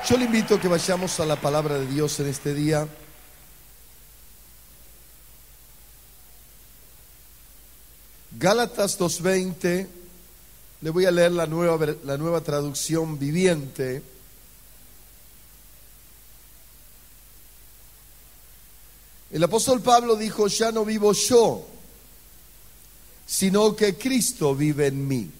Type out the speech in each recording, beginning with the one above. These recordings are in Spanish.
Yo le invito a que vayamos a la palabra de Dios en este día. Gálatas 2:20, le voy a leer la nueva traducción viviente. El apóstol Pablo dijo: ya no vivo yo, sino que Cristo vive en mí.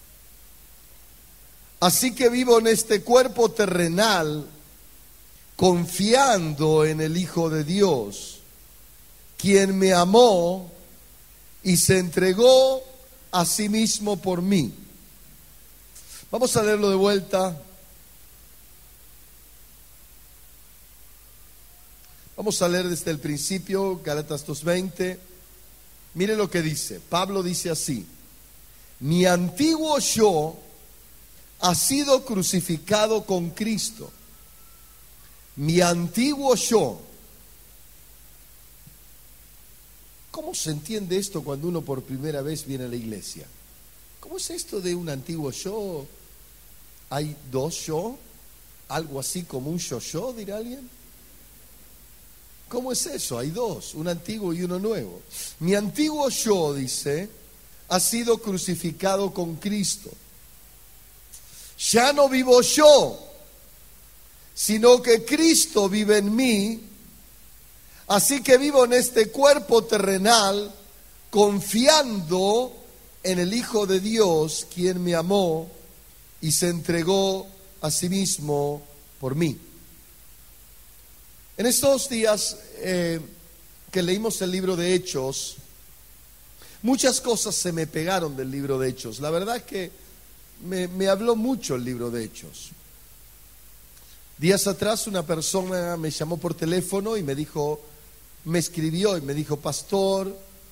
Así que vivo en este cuerpo terrenal, confiando en el Hijo de Dios, quien me amó y se entregó a sí mismo por mí. Vamos a leerlo de vuelta. Vamos a leer desde el principio, Gálatas 2:20. Mire lo que dice. Pablo dice así: mi antiguo yo ha sido crucificado con Cristo. Mi antiguo yo. ¿Cómo se entiende esto cuando uno por primera vez viene a la iglesia? ¿Cómo es esto de un antiguo yo? ¿Hay dos yo? ¿Algo así como un yo-yo, dirá alguien? ¿Cómo es eso? Hay dos, un antiguo y uno nuevo. Mi antiguo yo, dice, ha sido crucificado con Cristo. Ya no vivo yo, sino que Cristo vive en mí. Así que vivo en este cuerpo terrenal, confiando en el Hijo de Dios, quien me amó y se entregó a sí mismo por mí. En estos días que leímos el libro de Hechos, muchas cosas se me pegaron del libro de Hechos. La verdad es que me habló mucho el libro de Hechos. Días atrás una persona me llamó por teléfono y me escribió y me dijo: pastor,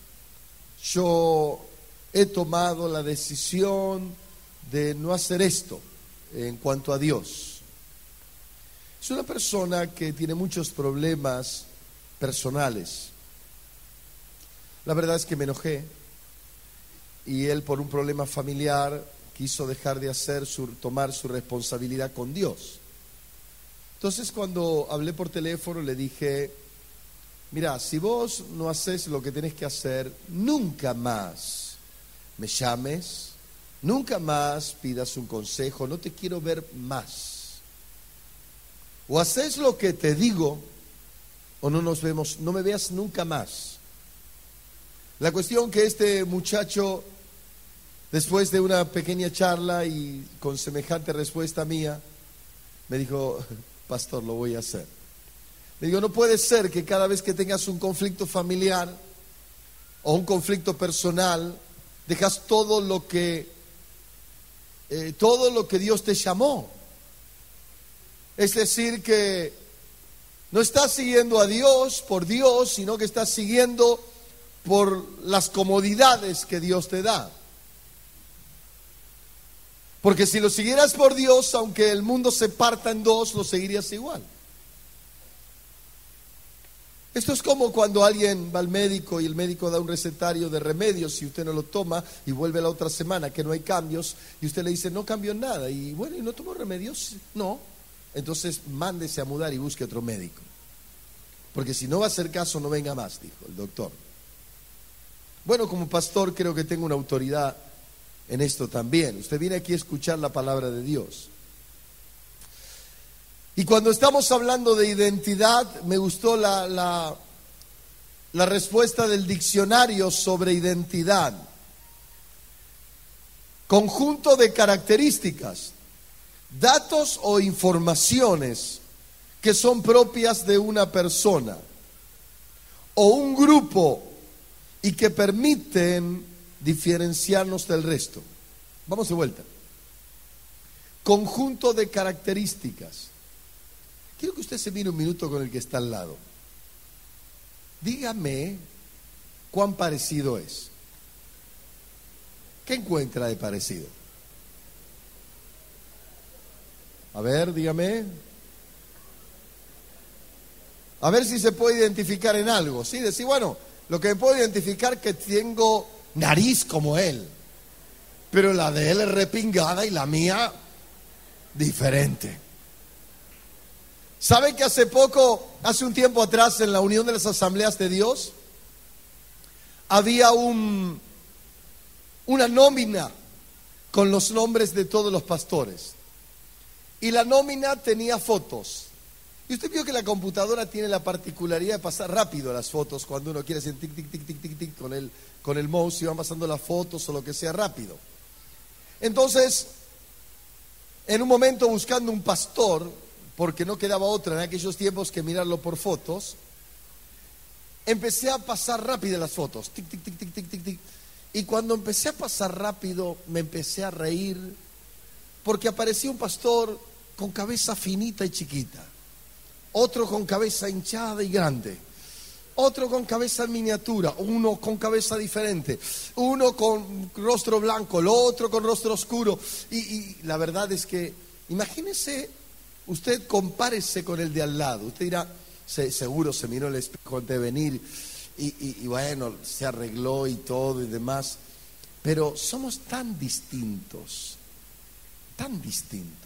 yo he tomado la decisión de no hacer esto en cuanto a Dios. Es una persona que tiene muchos problemas personales. La verdad es que me enojé y él, por un problema familiar, quiso dejar de tomar su responsabilidad con Dios. Entonces, cuando hablé por teléfono, le dije: mira, si vos no haces lo que tenés que hacer, nunca más me llames, nunca más pidas un consejo, no te quiero ver más. O haces lo que te digo, o no nos vemos, no me veas nunca más. La cuestión que este muchacho, después de una pequeña charla y con semejante respuesta mía, me dijo: pastor, lo voy a hacer. Le digo: no puede ser que cada vez que tengas un conflicto familiar o un conflicto personal, dejas todo lo que Dios te llamó. Es decir, que no estás siguiendo a Dios por Dios, sino que estás siguiendo por las comodidades que Dios te da. Porque si lo siguieras por Dios, aunque el mundo se parta en dos, lo seguirías igual. Esto es como cuando alguien va al médico y el médico da un recetario de remedios y usted no lo toma y vuelve la otra semana que no hay cambios y usted le dice: no cambió nada. Y bueno, ¿y no tomó remedios? No. Entonces mándese a mudar y busque otro médico. Porque si no va a hacer caso, no venga más, dijo el doctor. Bueno, como pastor creo que tengo una autoridad en esto también. Usted viene aquí a escuchar la palabra de Dios. Y cuando estamos hablando de identidad, me gustó la respuesta del diccionario sobre identidad. Conjunto de características, datos o informaciones que son propias de una persona o un grupo y que permiten diferenciarnos del resto. Vamos de vuelta. Conjunto de características. Quiero que usted se mire un minuto con el que está al lado. Dígame cuán parecido es. ¿Qué encuentra de parecido? A ver, dígame. A ver si se puede identificar en algo. ¿Sí? Decir, bueno, lo que me puedo identificar es que tengo nariz como él, pero la de él es repingada y la mía diferente. ¿Sabe que hace un tiempo atrás, en la Unión de las Asambleas de Dios, había una nómina con los nombres de todos los pastores? Y la nómina tenía fotos. Y usted vio que la computadora tiene la particularidad de pasar rápido las fotos cuando uno quiere hacer tic, tic, tic, tic, tic, tic con el mouse, y van pasando las fotos o lo que sea rápido. Entonces, en un momento, buscando un pastor, porque no quedaba otra en aquellos tiempos que mirarlo por fotos, empecé a pasar rápido las fotos, tic, tic, tic, tic, tic, tic, tic. Y cuando empecé a pasar rápido, me empecé a reír, porque aparecía un pastor con cabeza finita y chiquita, otro con cabeza hinchada y grande, otro con cabeza en miniatura, uno con cabeza diferente, uno con rostro blanco, el otro con rostro oscuro. Y la verdad es que, imagínese, usted compárese con el de al lado. Usted dirá, seguro se miró el espejo antes de venir y bueno, se arregló y todo y demás. Pero somos tan distintos, tan distintos.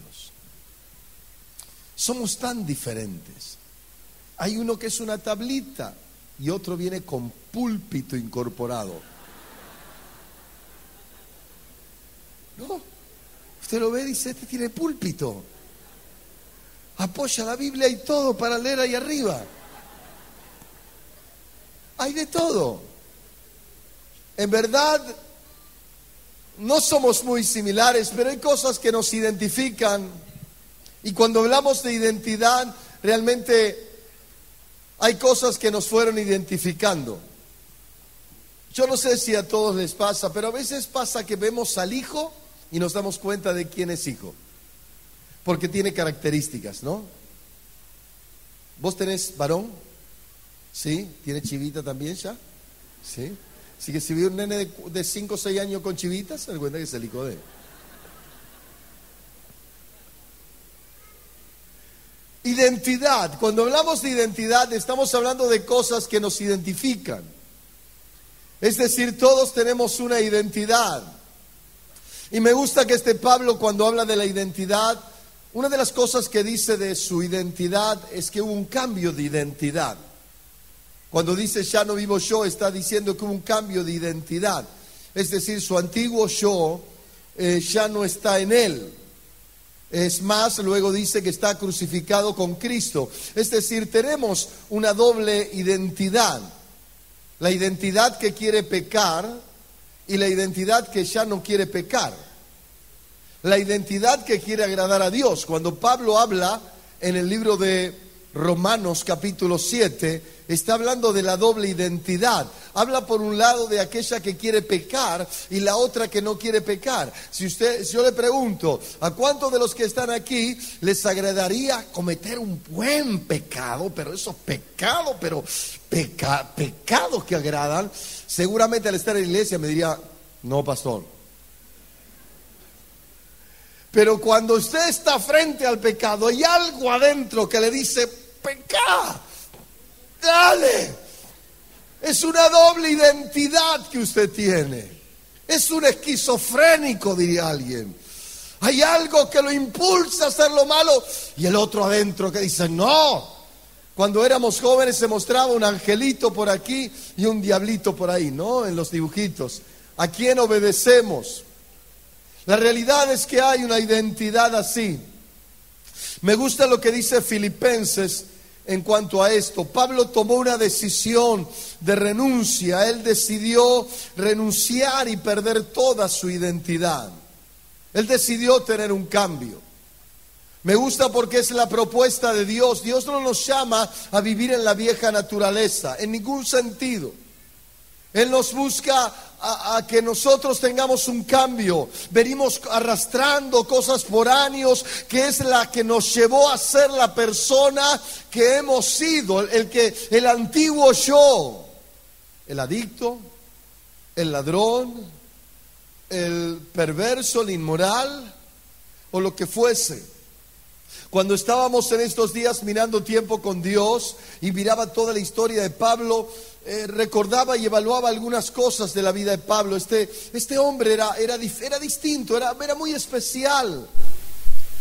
Somos tan diferentes. Hay uno que es una tablita y otro viene con púlpito incorporado. No, usted lo ve y dice, este tiene púlpito. Apoya la Biblia y todo para leer ahí arriba. Hay de todo. En verdad, no somos muy similares, pero hay cosas que nos identifican. Y cuando hablamos de identidad, realmente hay cosas que nos fueron identificando. Yo no sé si a todos les pasa, pero a veces pasa que vemos al hijo y nos damos cuenta de quién es hijo. Porque tiene características, ¿no? ¿Vos tenés varón? ¿Sí? ¿Tiene chivita también ya? ¿Sí? Así que si ve un nene de 5 o 6 años con chivitas, se da cuenta que es el hijo de él. Identidad. Cuando hablamos de identidad, estamos hablando de cosas que nos identifican. Es decir, todos tenemos una identidad. Y me gusta que Pablo, cuando habla de la identidad, una de las cosas que dice de su identidad es que hubo un cambio de identidad. Cuando dice ya no vivo yo, está diciendo que hubo un cambio de identidad. Es decir, su antiguo yo ya no está en él. Es más, luego dice que está crucificado con Cristo. Es decir, tenemos una doble identidad. La identidad que quiere pecar y la identidad que ya no quiere pecar. La identidad que quiere agradar a Dios. Cuando Pablo habla en el libro de Romanos capítulo 7, está hablando de la doble identidad. Habla por un lado de aquella que quiere pecar y la otra que no quiere pecar. Si yo le pregunto, ¿a cuántos de los que están aquí les agradaría cometer un buen pecado? Pero esos pecados, pecados que agradan. Seguramente al estar en la iglesia me diría, no, pastor. Pero cuando usted está frente al pecado, hay algo adentro que le dice, pecá, dale. Es una doble identidad que usted tiene. Es un esquizofrénico, diría alguien. Hay algo que lo impulsa a hacer lo malo y el otro adentro que dice, no. Cuando éramos jóvenes se mostraba un angelito por aquí y un diablito por ahí, ¿no? En los dibujitos. ¿A quién obedecemos? La realidad es que hay una identidad así. Me gusta lo que dice Filipenses en cuanto a esto. Pablo tomó una decisión de renuncia. Él decidió renunciar y perder toda su identidad. Él decidió tener un cambio. Me gusta porque es la propuesta de Dios. Dios no nos llama a vivir en la vieja naturaleza, en ningún sentido. Él nos busca a que nosotros tengamos un cambio. Venimos arrastrando cosas por años, que es la que nos llevó a ser la persona que hemos sido, el antiguo yo, el adicto, el ladrón, el perverso, el inmoral o lo que fuese. Cuando estábamos en estos días mirando Tiempo con Dios y miraba toda la historia de Pablo, recordaba y evaluaba algunas cosas de la vida de Pablo. Este hombre era distinto, era muy especial.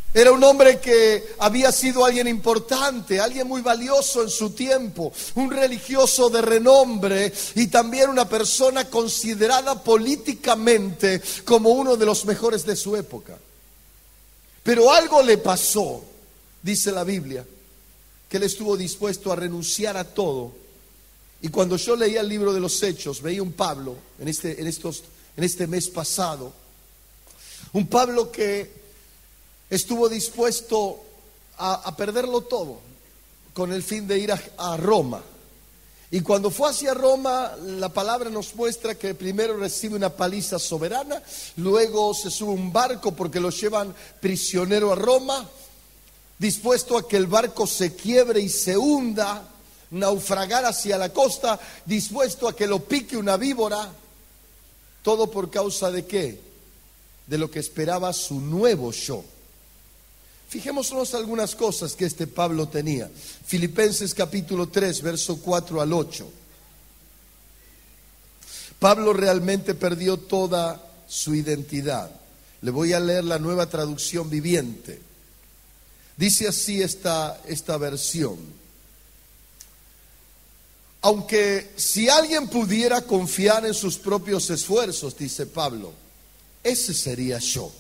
Era un hombre que había sido alguien importante, alguien muy valioso en su tiempo, un religioso de renombre y también una persona considerada políticamente como uno de los mejores de su época. Pero algo le pasó, dice la Biblia, que él estuvo dispuesto a renunciar a todo. Y cuando yo leía el libro de los Hechos, veía un Pablo en este mes pasado, un Pablo que estuvo dispuesto a perderlo todo con el fin de ir a Roma. Y cuando fue hacia Roma, la palabra nos muestra que primero recibe una paliza soberana, luego se sube a un barco porque lo llevan prisionero a Roma, dispuesto a que el barco se quiebre y se hunda, naufragar hacia la costa, dispuesto a que lo pique una víbora. ¿Todo por causa de qué? De lo que esperaba su nuevo yo. Fijémonos algunas cosas que este Pablo tenía. Filipenses capítulo 3, verso 4 al 8. Pablo realmente perdió toda su identidad. Le voy a leer la Nueva Traducción Viviente. Dice así esta versión. Aunque si alguien pudiera confiar en sus propios esfuerzos, dice Pablo, ese sería yo.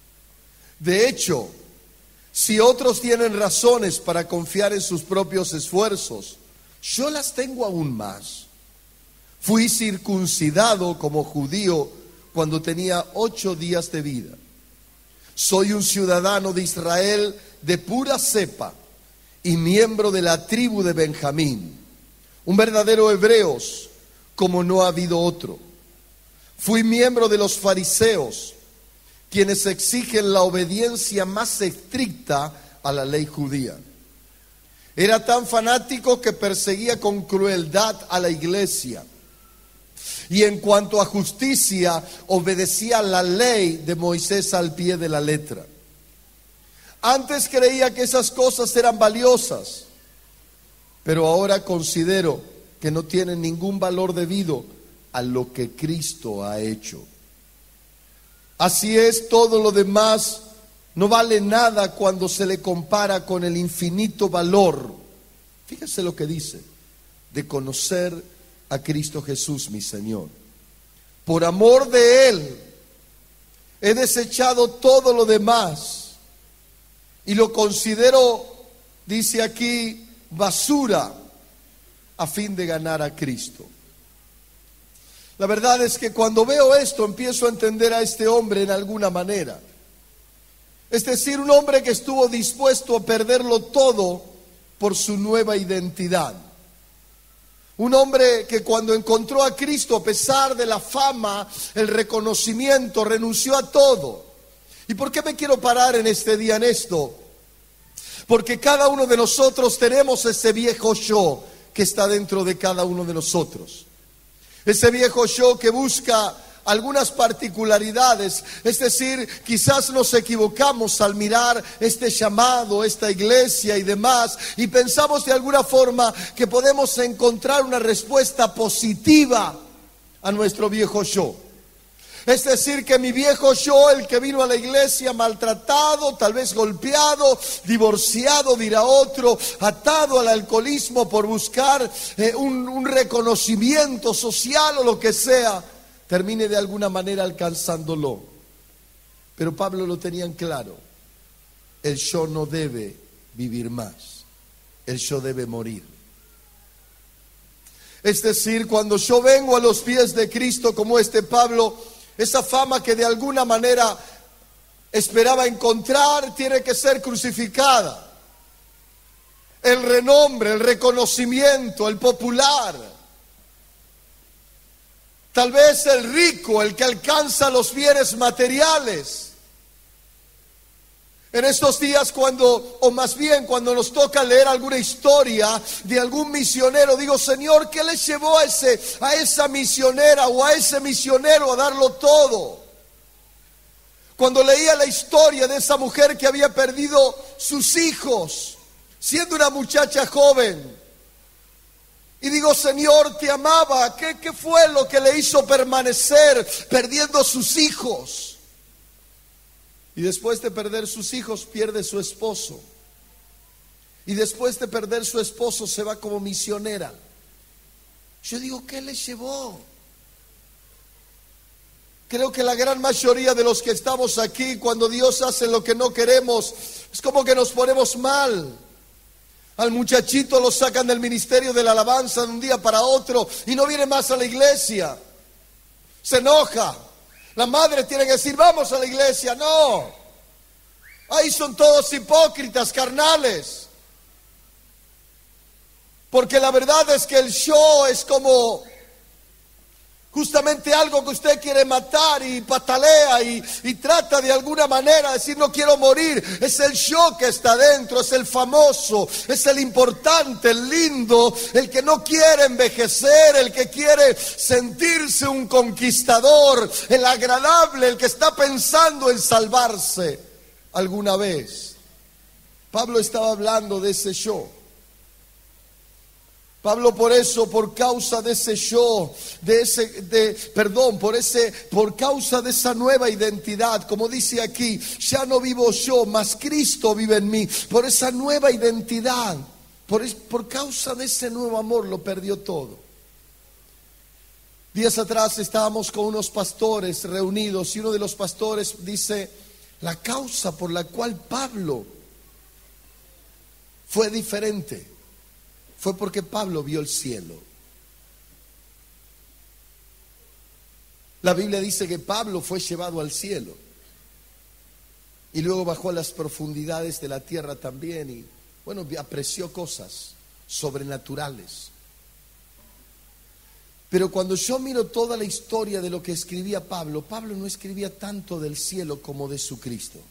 De hecho, si otros tienen razones para confiar en sus propios esfuerzos, yo las tengo aún más. Fui circuncidado como judío cuando tenía 8 días de vida. Soy un ciudadano de Israel de pura cepa y miembro de la tribu de Benjamín. Un verdadero hebreo como no ha habido otro. Fui miembro de los fariseos, quienes exigen la obediencia más estricta a la ley judía. Era tan fanático que perseguía con crueldad a la iglesia. Y en cuanto a justicia, obedecía la ley de Moisés al pie de la letra. Antes creía que esas cosas eran valiosas, pero ahora considero que no tienen ningún valor debido a lo que Cristo ha hecho. Así es, todo lo demás no vale nada cuando se le compara con el infinito valor, fíjese lo que dice, de conocer a Cristo Jesús, mi Señor. Por amor de Él, he desechado todo lo demás y lo considero, dice aquí, basura a fin de ganar a Cristo. La verdad es que cuando veo esto empiezo a entender a este hombre en alguna manera. Es decir, un hombre que estuvo dispuesto a perderlo todo por su nueva identidad. Un hombre que cuando encontró a Cristo, a pesar de la fama, el reconocimiento, renunció a todo. ¿Y por qué me quiero parar en este día en esto? Porque cada uno de nosotros tenemos ese viejo yo que está dentro de cada uno de nosotros. Ese viejo yo que busca algunas particularidades, es decir, quizás nos equivocamos al mirar este llamado, esta iglesia y demás, y pensamos de alguna forma que podemos encontrar una respuesta positiva a nuestro viejo yo. Es decir, que mi viejo yo, el que vino a la iglesia maltratado, tal vez golpeado, divorciado, dirá otro, atado al alcoholismo por buscar un reconocimiento social o lo que sea, termine de alguna manera alcanzándolo. Pero Pablo lo tenía en claro. El yo no debe vivir más. El yo debe morir. Es decir, cuando yo vengo a los pies de Cristo como este Pablo, esa fama que de alguna manera esperaba encontrar tiene que ser crucificada. El renombre, el reconocimiento, el popular. Tal vez el rico, el que alcanza los bienes materiales. En estos días o más bien cuando nos toca leer alguna historia de algún misionero, digo, Señor, ¿qué le llevó a esa misionera o a ese misionero a darlo todo? Cuando leía la historia de esa mujer que había perdido sus hijos, siendo una muchacha joven, y digo, Señor, te amaba, ¿qué fue lo que le hizo permanecer perdiendo sus hijos? Y después de perder sus hijos, pierde su esposo. Y después de perder su esposo, se va como misionera. Yo digo, ¿qué le llevó? Creo que la gran mayoría de los que estamos aquí, cuando Dios hace lo que no queremos, es como que nos ponemos mal. Al muchachito lo sacan del ministerio de la alabanza de un día para otro y no viene más a la iglesia. Se enoja. La madre tiene que decir, vamos a la iglesia. No. Ahí son todos hipócritas, carnales. Porque la verdad es que el show es como justamente algo que usted quiere matar y patalea y trata de alguna manera de decir no quiero morir. Es el show que está dentro, es el famoso, es el importante, el lindo, el que no quiere envejecer, el que quiere sentirse un conquistador, el agradable, el que está pensando en salvarse alguna vez. Pablo estaba hablando de ese show. Pablo por eso, por causa de ese show, por causa de esa nueva identidad, como dice aquí, ya no vivo yo, mas Cristo vive en mí. Por esa nueva identidad, por causa de ese nuevo amor, lo perdió todo. Días atrás estábamos con unos pastores reunidos y uno de los pastores dice, la causa por la cual Pablo fue diferente fue porque Pablo vio el cielo. La Biblia dice que Pablo fue llevado al cielo y luego bajó a las profundidades de la tierra también y bueno, apreció cosas sobrenaturales. Pero cuando yo miro toda la historia de lo que escribía Pablo, Pablo no escribía tanto del cielo como de su Cristo.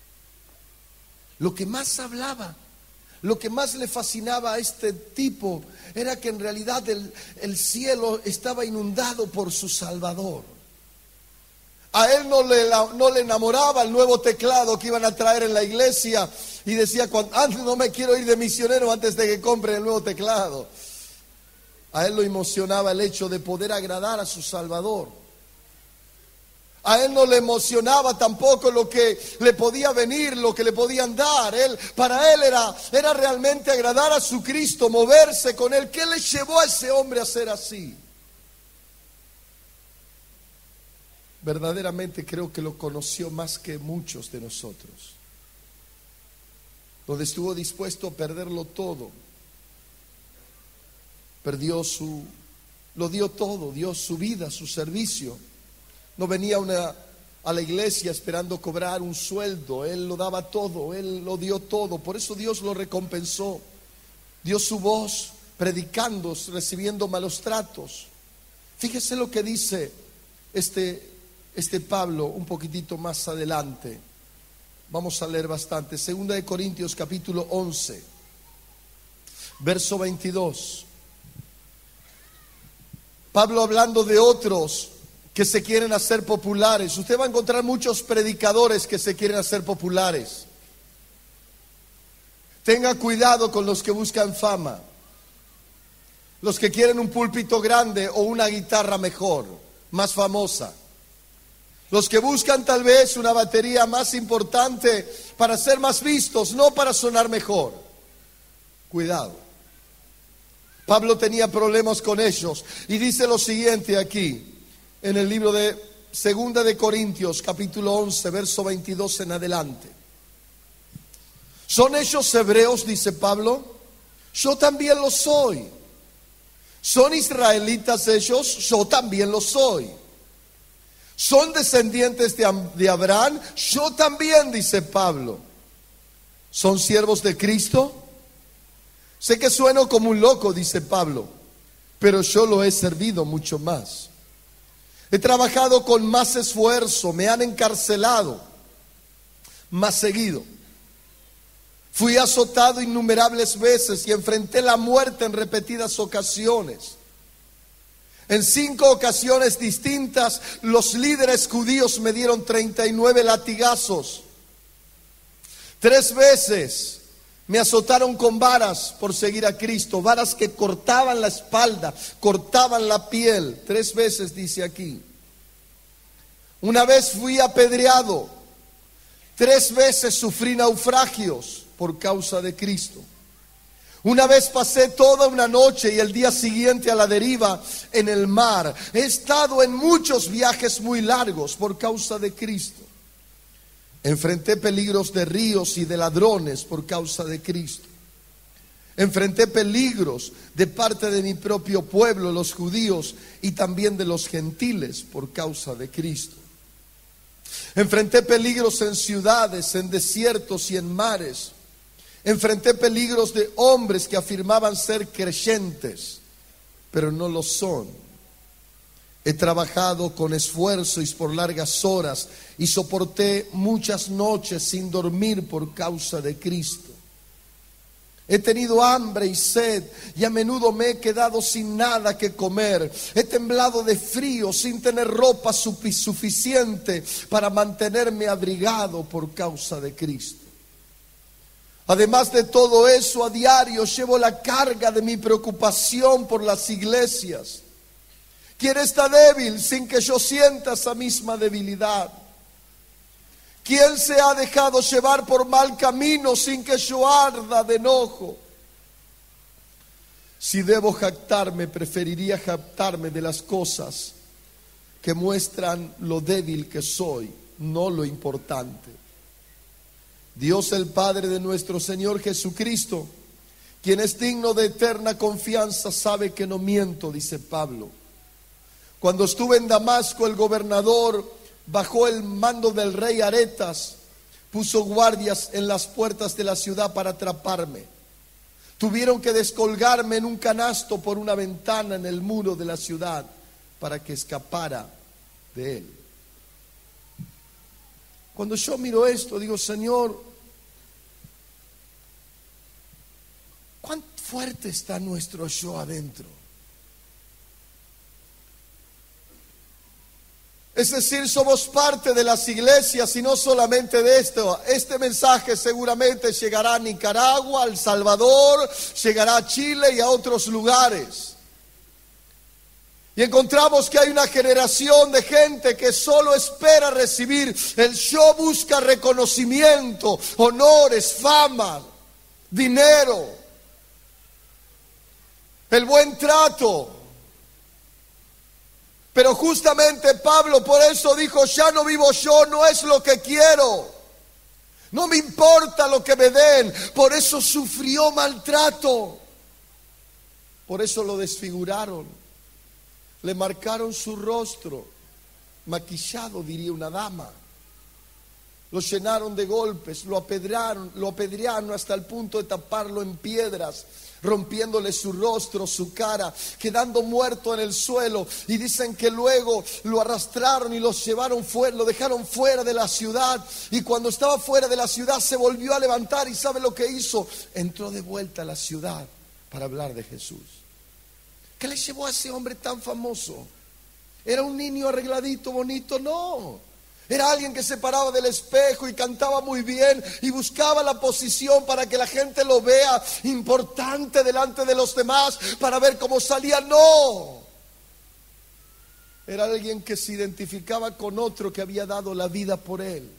Lo que más hablaba, lo que más le fascinaba a este tipo era que en realidad el cielo estaba inundado por su Salvador. A él no le enamoraba el nuevo teclado que iban a traer en la iglesia y decía, antes no me quiero ir de misionero antes de que compren el nuevo teclado. A él lo emocionaba el hecho de poder agradar a su Salvador. A él no le emocionaba tampoco lo que le podía venir, lo que le podían dar. Para él era realmente agradar a su Cristo, moverse con él. ¿Qué le llevó a ese hombre a ser así? Verdaderamente creo que lo conoció más que muchos de nosotros. Donde estuvo dispuesto a perderlo todo. Lo dio todo, dio su vida, su servicio. No venía a la iglesia esperando cobrar un sueldo. Él lo daba todo, él lo dio todo. Por eso Dios lo recompensó. Dio su voz predicando, recibiendo malos tratos. Fíjese lo que dice este Pablo un poquitito más adelante. Vamos a leer bastante. 2 Corintios capítulo 11, verso 22. Pablo hablando de otros que se quieren hacer populares. Usted va a encontrar muchos predicadores que se quieren hacer populares. Tenga cuidado con los que buscan fama, los que quieren un púlpito grande o una guitarra mejor, más famosa, los que buscan tal vez una batería más importante para ser más vistos, no para sonar mejor. Cuidado. Pablo tenía problemas con ellos y dice lo siguiente aquí en el libro de 2 Corintios capítulo 11 verso 22 en adelante. ¿Son ellos hebreos?, dice Pablo. Yo también lo soy. ¿Son israelitas ellos? Yo también lo soy. ¿Son descendientes de Abraham? Yo también, dice Pablo. ¿Son siervos de Cristo? Sé que sueno como un loco, dice Pablo, pero yo lo he servido mucho más. He trabajado con más esfuerzo, me han encarcelado más seguido. Fui azotado innumerables veces y enfrenté la muerte en repetidas ocasiones. En 5 ocasiones distintas, los líderes judíos me dieron 39 latigazos. 3 veces me azotaron con varas por seguir a Cristo, varas que cortaban la espalda, cortaban la piel. 3 veces dice aquí. Una vez fui apedreado. 3 veces sufrí naufragios por causa de Cristo. Una vez pasé toda una noche y el día siguiente a la deriva en el mar. He estado en muchos viajes muy largos por causa de Cristo. Enfrenté peligros de ríos y de ladrones por causa de Cristo. Enfrenté peligros de parte de mi propio pueblo, los judíos, y también de los gentiles por causa de Cristo. Enfrenté peligros en ciudades, en desiertos y en mares. Enfrenté peligros de hombres que afirmaban ser creyentes, pero no lo son. He trabajado con esfuerzo y por largas horas y soporté muchas noches sin dormir por causa de Cristo. He tenido hambre y sed y a menudo me he quedado sin nada que comer. He temblado de frío sin tener ropa suficiente para mantenerme abrigado por causa de Cristo. Además de todo eso, a diario llevo la carga de mi preocupación por las iglesias. ¿Quién está débil sin que yo sienta esa misma debilidad? ¿Quién se ha dejado llevar por mal camino sin que yo arda de enojo? Si debo jactarme, preferiría jactarme de las cosas que muestran lo débil que soy, no lo importante. Dios el Padre de nuestro Señor Jesucristo, quien es digno de eterna confianza, sabe que no miento, dice Pablo. Cuando estuve en Damasco, el gobernador, bajo el mando del rey Aretas, puso guardias en las puertas de la ciudad para atraparme. Tuvieron que descolgarme en un canasto por una ventana en el muro de la ciudad para que escapara de él. Cuando yo miro esto, digo, Señor, ¿cuán fuerte está nuestro yo adentro? Es decir, somos parte de las iglesias y no solamente de esto. Este mensaje seguramente llegará a Nicaragua, a El Salvador, llegará a Chile y a otros lugares. Y encontramos que hay una generación de gente que solo espera recibir. El yo busca reconocimiento, honores, fama, dinero, el buen trato. Pero justamente Pablo por eso dijo, ya no vivo yo, no es lo que quiero. No me importa lo que me den. Por eso sufrió maltrato. Por eso lo desfiguraron. Le marcaron su rostro, maquillado, diría una dama. Lo llenaron de golpes, lo apedrearon hasta el punto de taparlo en piedras, rompiéndole su rostro, su cara, quedando muerto en el suelo. Y dicen que luego lo arrastraron y lo dejaron fuera de la ciudad. Y cuando estaba fuera de la ciudad se volvió a levantar y ¿sabe lo que hizo? Entró de vuelta a la ciudad para hablar de Jesús. ¿Qué le llevó a ese hombre tan famoso? ¿Era un niño arregladito, bonito? No. Era alguien que se paraba del espejo y cantaba muy bien y buscaba la posición para que la gente lo vea importante delante de los demás, para ver cómo salía. No. Era alguien que se identificaba con otro que había dado la vida por él.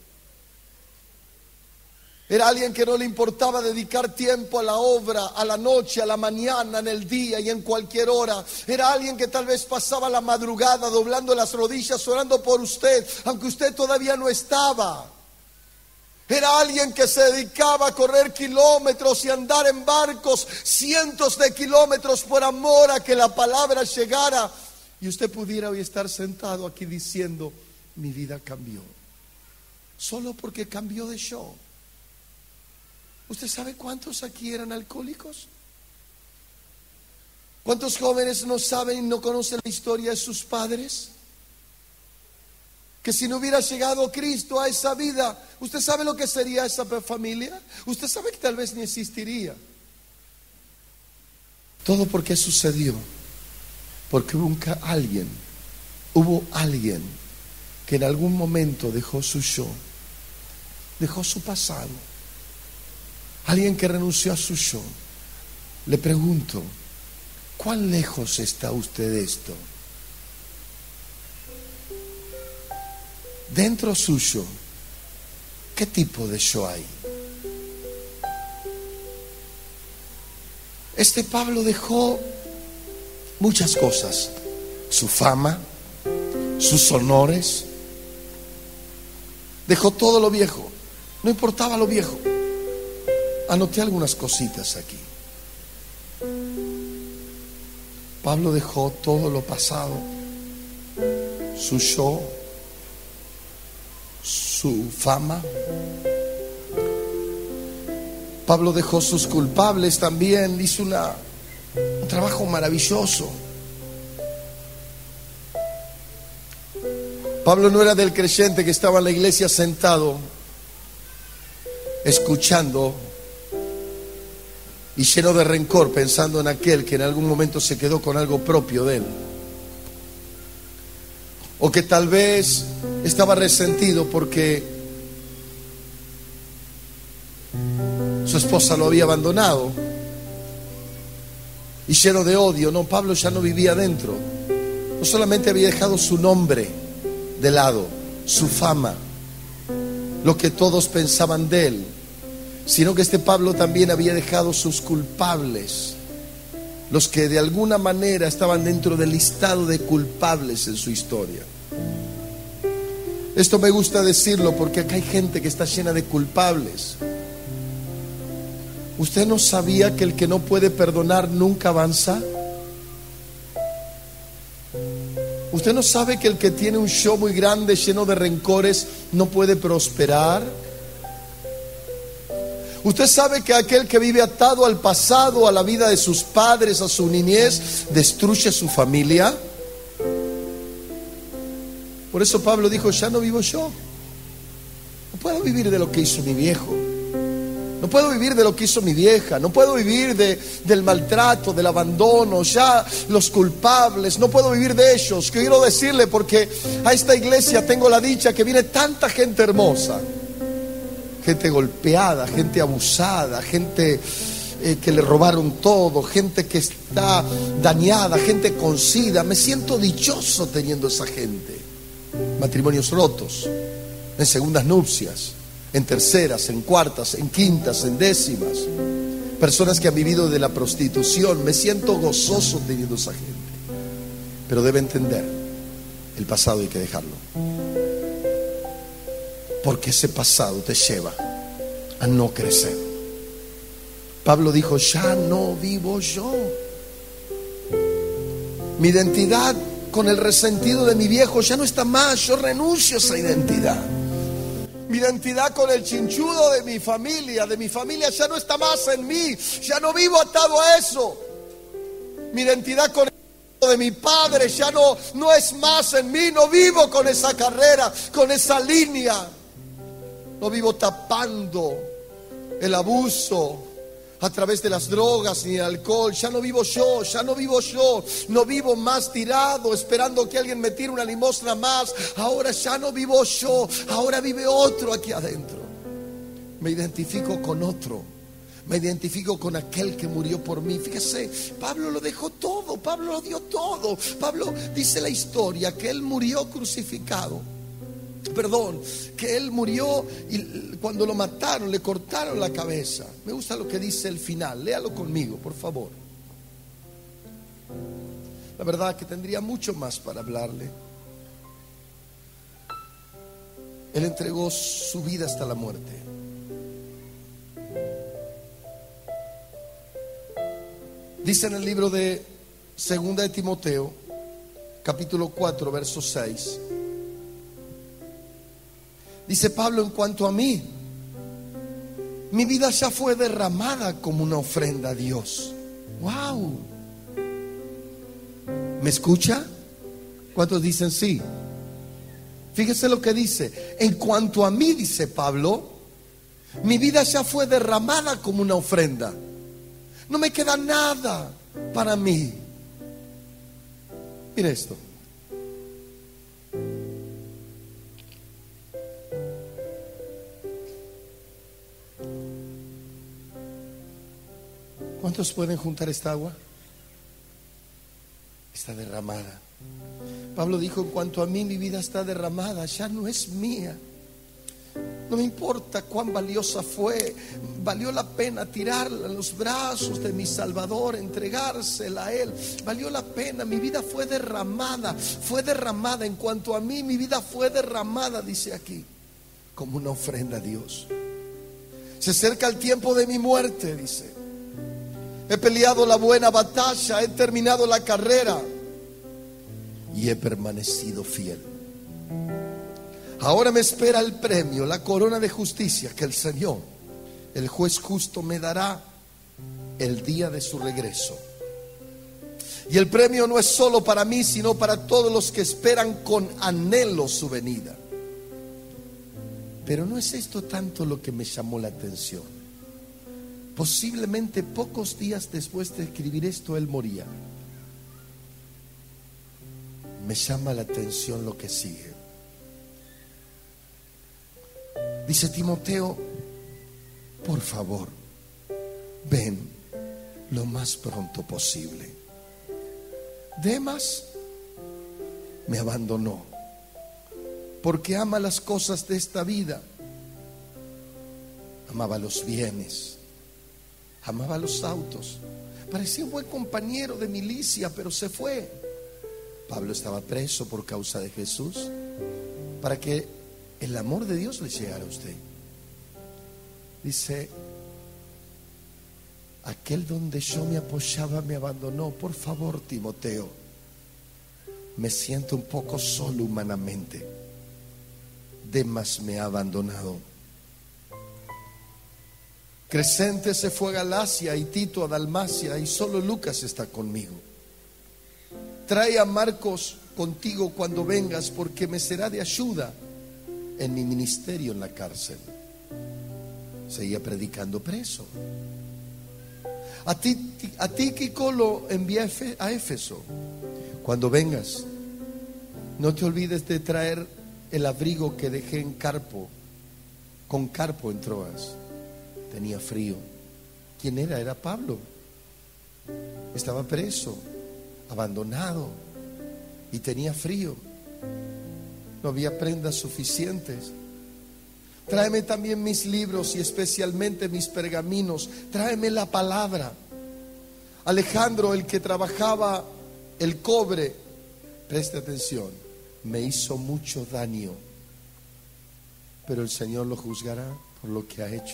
Era alguien que no le importaba dedicar tiempo a la obra, a la noche, a la mañana, en el día y en cualquier hora. Era alguien que tal vez pasaba la madrugada doblando las rodillas, orando por usted, aunque usted todavía no estaba. Era alguien que se dedicaba a correr kilómetros y andar en barcos, cientos de kilómetros por amor a que la palabra llegara. Y usted pudiera hoy estar sentado aquí diciendo, mi vida cambió. Solo porque cambió de yo. ¿Usted sabe cuántos aquí eran alcohólicos? ¿Cuántos jóvenes no saben y no conocen la historia de sus padres? Que si no hubiera llegado Cristo a esa vida, ¿usted sabe lo que sería esa familia? Usted sabe que tal vez ni existiría. Todo porque sucedió. Porque hubo alguien que en algún momento dejó su yo, dejó su pasado. Alguien que renunció a su yo. Le pregunto, ¿cuán lejos está usted de esto? Dentro suyo ¿Qué tipo de show hay? Este Pablo dejó muchas cosas: su fama, sus honores. Dejó todo lo viejo, no importaba lo viejo. Anoté algunas cositas aquí. Pablo dejó todo lo pasado, su show, su fama. Pablo dejó sus culpables también. Hizo un trabajo maravilloso. Pablo no era del creyente que estaba en la iglesia sentado, escuchando y lleno de rencor, pensando en aquel que en algún momento se quedó con algo propio de él, o que tal vez estaba resentido porque su esposa lo había abandonado, y lleno de odio. No, Pablo ya no vivía dentro. No solamente había dejado su nombre de lado, su fama, lo que todos pensaban de él, sino que este Pablo también había dejado sus culpables, los que de alguna manera estaban dentro del listado de culpables en su historia. Esto me gusta decirlo porque acá hay gente que está llena de culpables. ¿Usted no sabía que el que no puede perdonar nunca avanza? ¿Usted no sabe que el que tiene un show muy grande lleno de rencores no puede prosperar? ¿Usted sabe que aquel que vive atado al pasado, a la vida de sus padres, a su niñez, destruye su familia? Por eso Pablo dijo: ya no vivo yo. No puedo vivir de lo que hizo mi viejo. No puedo vivir de lo que hizo mi vieja. No puedo vivir del maltrato, del abandono. Ya los culpables, no puedo vivir de ellos. Quiero decirle, porque a esta iglesia tengo la dicha que viene tanta gente hermosa, gente golpeada, gente abusada, gente que le robaron todo, gente que está dañada, gente con SIDA. Me siento dichoso teniendo esa gente. Matrimonios rotos, en segundas nupcias, en terceras, en cuartas, en quintas, en décimas. Personas que han vivido de la prostitución. Me siento gozoso teniendo esa gente. Pero debe entender, el pasado hay que dejarlo, porque ese pasado te lleva a no crecer. Pablo dijo: ya no vivo yo. Mi identidad con el resentido de mi viejo ya no está más. Yo renuncio a esa identidad. Mi identidad con el chinchudo de mi familia ya no está más en mí. Ya no vivo atado a eso. Mi identidad con el de mi padre ya no es más en mí. No vivo con esa carrera, con esa línea. No vivo tapando el abuso a través de las drogas ni el alcohol. Ya no vivo yo, ya no vivo yo. No vivo más tirado esperando que alguien me tire una limosna más. Ahora ya no vivo yo, ahora vive otro aquí adentro. Me identifico con otro. Me identifico con aquel que murió por mí. Fíjese, Pablo lo dejó todo, Pablo lo dio todo. Pablo dice la historia que él murió crucificado. Que él murió y cuando lo mataron le cortaron la cabeza. Me gusta lo que dice el final. Léalo conmigo, por favor. La verdad que tendría mucho más para hablarle. Él entregó su vida hasta la muerte. Dice en el libro de Segunda de Timoteo, capítulo 4, verso 6. Dice Pablo: en cuanto a mí, mi vida ya fue derramada como una ofrenda a Dios. ¡Wow! ¿Me escucha? ¿Cuántos dicen sí? Fíjese lo que dice. En cuanto a mí, dice Pablo, mi vida ya fue derramada como una ofrenda. No me queda nada para mí. Mire esto. ¿Cuántos pueden juntar esta agua? Está derramada. Pablo dijo: en cuanto a mí, mi vida está derramada, ya no es mía. No me importa cuán valiosa fue, valió la pena tirarla en los brazos de mi Salvador, entregársela a Él. Valió la pena, mi vida fue derramada. En cuanto a mí, mi vida fue derramada, dice aquí, como una ofrenda a Dios. Se acerca el tiempo de mi muerte, dice. He peleado la buena batalla, he terminado la carrera y he permanecido fiel. Ahora me espera el premio, la corona de justicia que el Señor, el juez justo, me dará el día de su regreso. Y el premio no es solo para mí, sino para todos los que esperan con anhelo su venida. Pero no es esto tanto lo que me llamó la atención. Posiblemente pocos días después de escribir esto, él moría. Me llama la atención lo que sigue. Dice: Timoteo, por favor, ven lo más pronto posible. Demas me abandonó porque ama las cosas de esta vida. Amaba los bienes, amaba los autos. Parecía un buen compañero de milicia, pero se fue. Pablo estaba preso por causa de Jesús, para que el amor de Dios le llegara a usted. Dice: aquel donde yo me apoyaba me abandonó. Por favor, Timoteo, me siento un poco solo humanamente. Demas me ha abandonado. Crescente se fue a Galacia y Tito a Dalmacia, y solo Lucas está conmigo. Trae a Marcos contigo cuando vengas, porque me será de ayuda en mi ministerio en la cárcel. Seguía predicando preso. A Tíquico lo envié a Éfeso. Cuando vengas, no te olvides de traer el abrigo que dejé en Carpo, con Carpo en Troas. Tenía frío. ¿Quién era? Era Pablo. Estaba preso, abandonado, y tenía frío. No había prendas suficientes. Tráeme también mis libros y especialmente mis pergaminos. Tráeme la palabra. Alejandro, el que trabajaba el cobre, preste atención, me hizo mucho daño, pero el Señor lo juzgará por lo que ha hecho.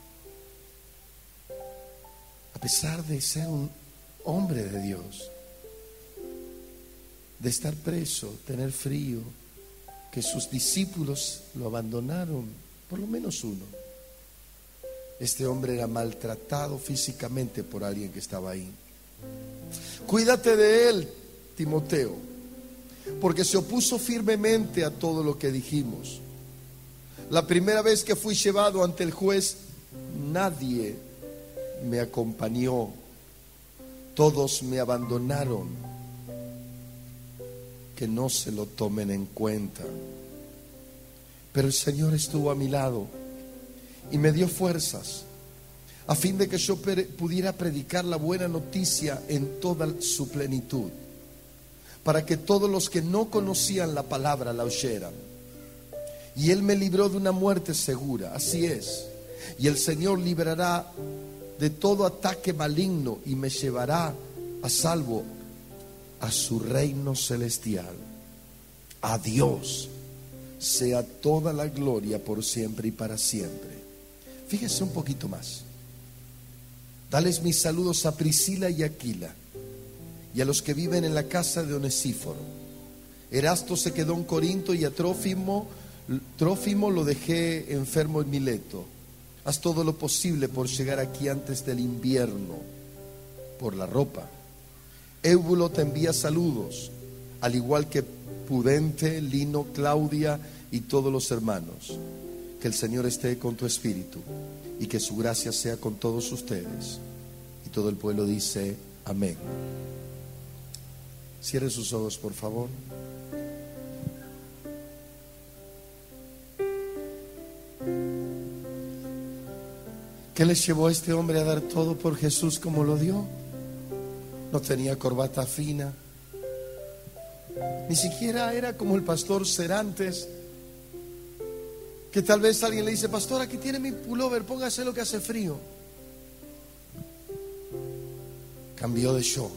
A pesar de ser un hombre de Dios, de estar preso, tener frío, que sus discípulos lo abandonaron, por lo menos uno. Este hombre era maltratado físicamente por alguien que estaba ahí. Cuídate de él, Timoteo, porque se opuso firmemente a todo lo que dijimos. La primera vez que fui llevado ante el juez, nadie me acompañó, todos me abandonaron. Que no se lo tomen en cuenta. Pero el Señor estuvo a mi lado y me dio fuerzas a fin de que yo pudiera predicar la buena noticia en toda su plenitud, para que todos los que no conocían la palabra la oyeran. Y Él me libró de una muerte segura, así es. Y el Señor librará de todo ataque maligno y me llevará a salvo a su reino celestial. A Dios sea toda la gloria por siempre y para siempre. Fíjese un poquito más. Dales mis saludos a Priscila y Aquila y a los que viven en la casa de Onesíforo. Erasto se quedó en Corinto y a Trófimo lo dejé enfermo en Mileto. Haz todo lo posible por llegar aquí antes del invierno, por la ropa. Éubulo te envía saludos, al igual que Pudente, Lino, Claudia y todos los hermanos. Que el Señor esté con tu espíritu y que su gracia sea con todos ustedes. Y todo el pueblo dice amén. Cierre sus ojos, por favor. ¿Qué les llevó a este hombre a dar todo por Jesús como lo dio? No tenía corbata fina, ni siquiera era como el pastor Serantes, Que tal vez alguien le dice: pastor, aquí tiene mi pullover, póngase lo que hace frío. Cambió de show.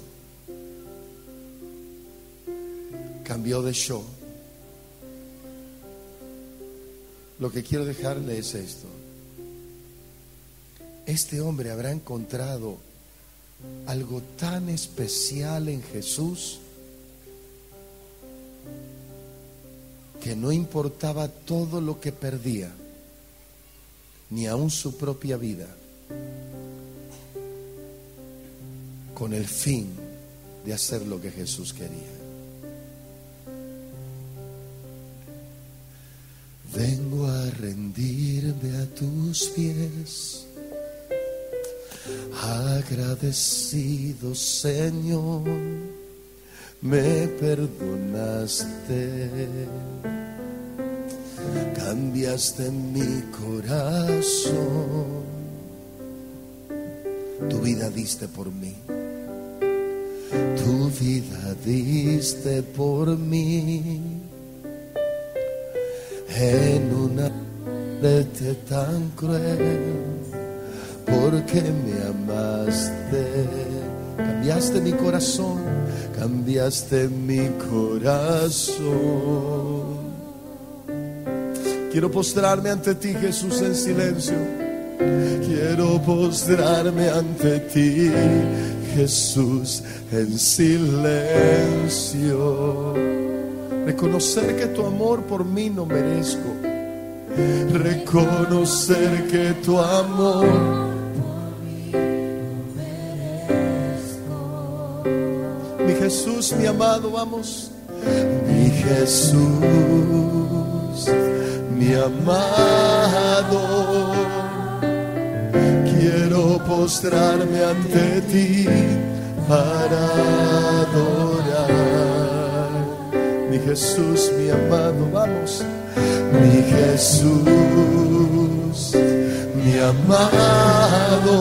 Cambió de show. Lo que quiero dejarle es esto. Este hombre habrá encontrado algo tan especial en Jesús que no importaba todo lo que perdía, ni aun su propia vida, con el fin de hacer lo que Jesús quería. Vengo a rendirme a tus pies, agradecido, Señor, me perdonaste, cambiaste mi corazón, tu vida diste por mí, tu vida diste por mí, en una muerte tan cruel, porque me amaste, cambiaste mi corazón, cambiaste mi corazón. Quiero postrarme ante ti, Jesús, en silencio. Quiero postrarme ante ti, Jesús, en silencio. Reconocer que tu amor por mí no merezco. Reconocer que tu amor por mí no merezco. Mi Jesús, mi amado, vamos. Mi Jesús, mi amado, quiero postrarme ante ti para adorar. Mi Jesús, mi amado, vamos. Mi Jesús, mi amado,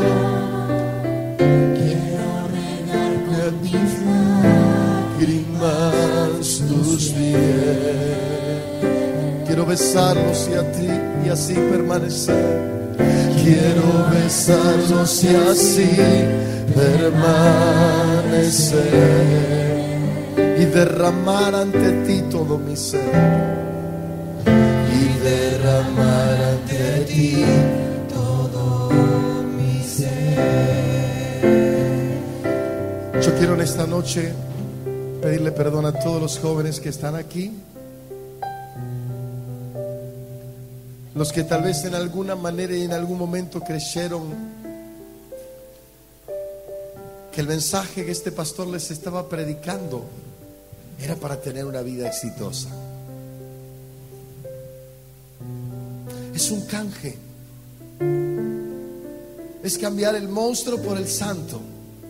quiero regarme a tus lágrimas, tus pies. Quiero besarlos y a ti y así permanecer. Quiero besarlos y así permanecer y derramar ante ti todo mi ser. Derramar ante ti todo mi ser. Yo quiero en esta noche pedirle perdón a todos los jóvenes que están aquí, los que tal vez en alguna manera y en algún momento creyeron que el mensaje que este pastor les estaba predicando era para tener una vida exitosa. Es un canje. Es cambiar el monstruo por el santo.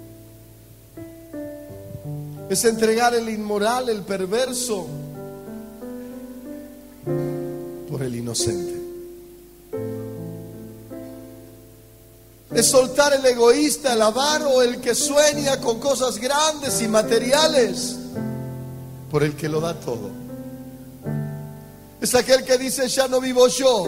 Es entregar el inmoral, el perverso, por el inocente. Es soltar el egoísta, el avaro, el que sueña con cosas grandes y materiales, por el que lo da todo. Es aquel que dice: ya no vivo yo.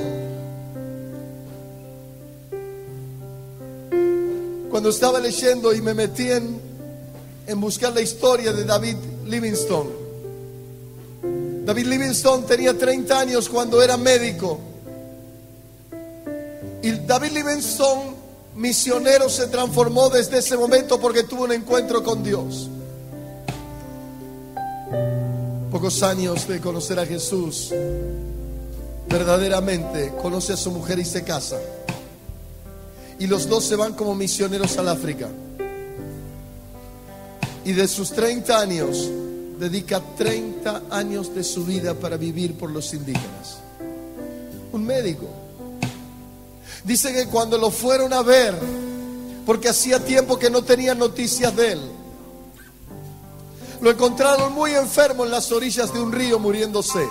Cuando estaba leyendo y me metí en buscar la historia de David Livingstone. David Livingstone tenía 30 años cuando era médico. Y David Livingstone, misionero, se transformó desde ese momento porque tuvo un encuentro con Dios. Pocos años de conocer a Jesús, verdaderamente conoce a su mujer y se casa. Y los dos se van como misioneros al África. Y de sus 30 años, dedica 30 años de su vida para vivir por los indígenas. Un médico. Dice que cuando lo fueron a ver, porque hacía tiempo que no tenían noticias de él, lo encontraron muy enfermo en las orillas de un río, muriéndose.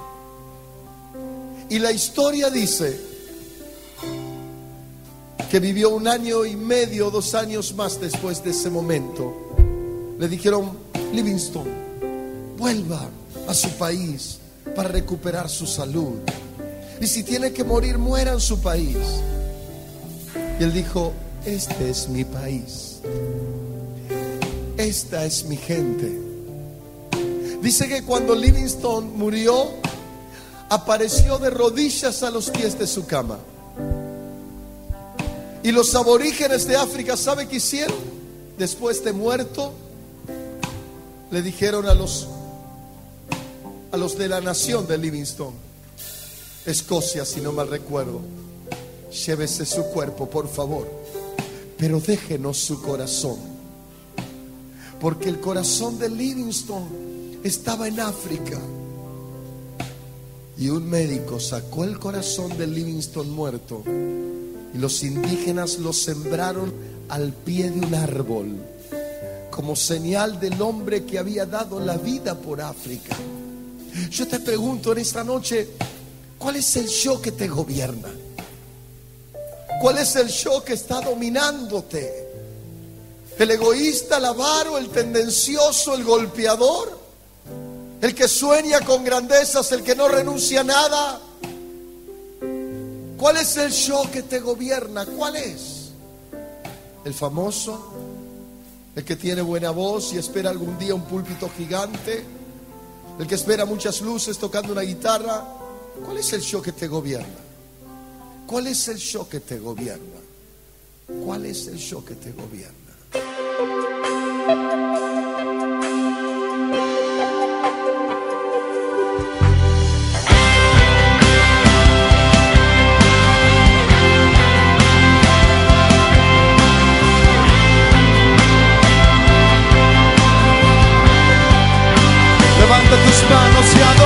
Y la historia dice que vivió 1 año y medio, 2 años más después de ese momento. Le dijeron: Livingstone, vuelva a su país para recuperar su salud. Y si tiene que morir, muera en su país. Y él dijo: este es mi país, esta es mi gente. Dice que cuando Livingstone murió, apareció de rodillas a los pies de su cama. Y los aborígenes de África, ¿sabe qué hicieron? Después de muerto, le dijeron a los de la nación de Livingstone, Escocia, si no mal recuerdo: llévese su cuerpo, por favor, pero déjenos su corazón. Porque el corazón de Livingstone estaba en África. Y un médico sacó el corazón de Livingstone muerto, y los indígenas lo sembraron al pie de un árbol, como señal del hombre que había dado la vida por África. Yo te pregunto en esta noche, ¿cuál es el yo que te gobierna? ¿Cuál es el yo que está dominándote? ¿El egoísta, el avaro, el tendencioso, el golpeador? ¿El que sueña con grandezas, el que no renuncia a nada? ¿Cuál es el yo que te gobierna? ¿Cuál es? ¿El famoso? ¿El que tiene buena voz y espera algún día un púlpito gigante? ¿El que espera muchas luces tocando una guitarra? ¿Cuál es el yo que te gobierna? ¿Cuál es el yo que te gobierna? ¿Cuál es el yo que te gobierna? Levanta tus manos y